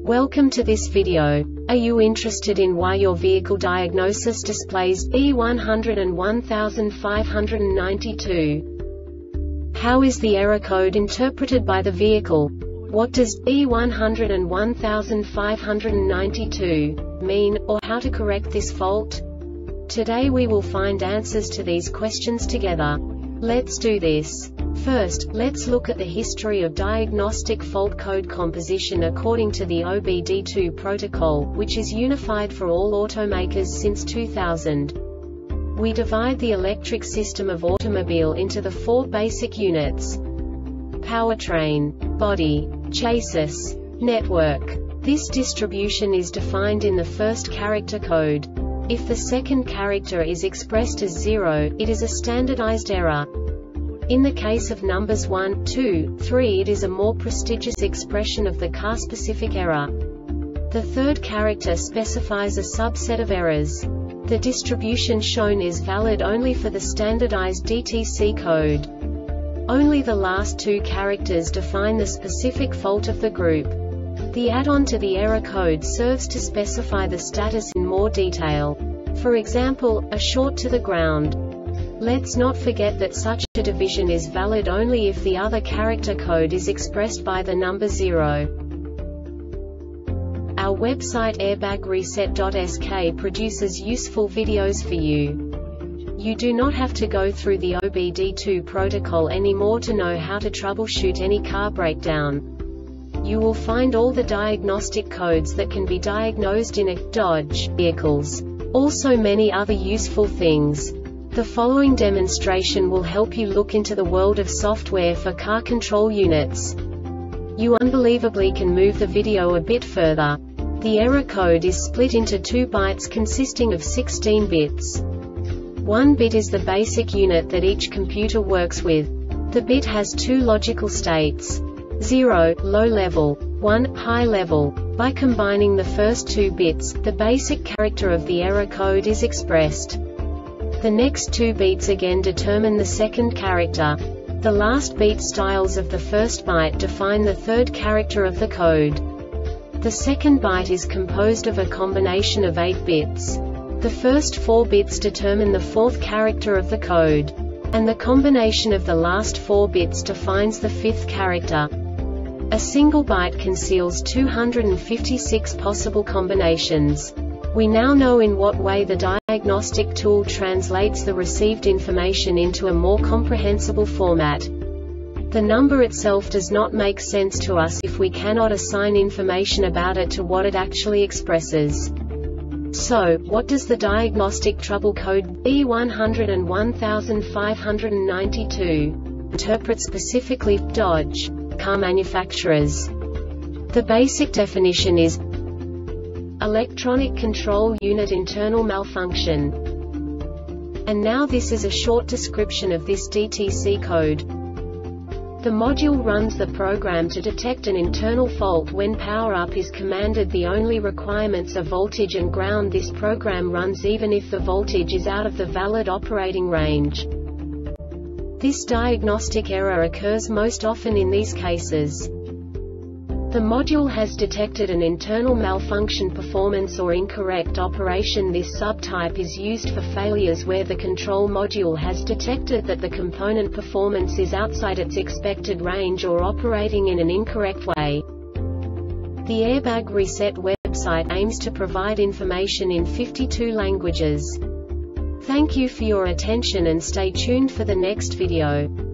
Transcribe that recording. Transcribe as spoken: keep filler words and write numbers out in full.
Welcome to this video. Are you interested in why your vehicle diagnosis displays B one hundred one thousand five hundred ninety-two? How is the error code interpreted by the vehicle? What does B one hundred one thousand five hundred ninety-two mean, or how to correct this fault? Today we will find answers to these questions together. Let's do this. First, let's look at the history of diagnostic fault code composition according to the O B D two protocol, which is unified for all automakers since two thousand. We divide the electric system of automobile into the four basic units: powertrain, body, chassis, network. This distribution is defined in the first character code. If the second character is expressed as zero, it is a standardized error. In the case of numbers one, two, three, it is a more prestigious expression of the car-specific error. The third character specifies a subset of errors. The distribution shown is valid only for the standardized D T C code. Only the last two characters define the specific fault of the group. The add-on to the error code serves to specify the status in more detail. For example, a short to the ground. Let's not forget that such a division is valid only if the other character code is expressed by the number zero. Our website airbag reset dot S K produces useful videos for you. You do not have to go through the O B D two protocol anymore to know how to troubleshoot any car breakdown. You will find all the diagnostic codes that can be diagnosed in a Dodge vehicles. Also many other useful things. The following demonstration will help you look into the world of software for car control units. You unbelievably can move the video a bit further. The error code is split into two bytes consisting of sixteen bits. One bit is the basic unit that each computer works with. The bit has two logical states: zero, low level, one, high level. By combining the first two bits, the basic character of the error code is expressed. The next two beats again determine the second character. The last beat styles of the first byte define the third character of the code. The second byte is composed of a combination of eight bits. The first four bits determine the fourth character of the code. And the combination of the last four bits defines the fifth character. A single byte conceals two hundred fifty-six possible combinations. We now know in what way the diagnostic tool translates the received information into a more comprehensible format. The number itself does not make sense to us if we cannot assign information about it to what it actually expresses. So, what does the diagnostic trouble code B one hundred one thousand five hundred ninety-two interpret specifically for Dodge car manufacturers? The basic definition is electronic control unit internal malfunction. And now this is a short description of this D T C code. The module runs the program to detect an internal fault when power-up is commanded. The only requirements are voltage and ground. This program runs even if the voltage is out of the valid operating range. This diagnostic error occurs most often in these cases. The module has detected an internal malfunction, performance or incorrect operation. This subtype is used for failures where the control module has detected that the component performance is outside its expected range or operating in an incorrect way. The Airbag Reset website aims to provide information in fifty-two languages. Thank you for your attention and stay tuned for the next video.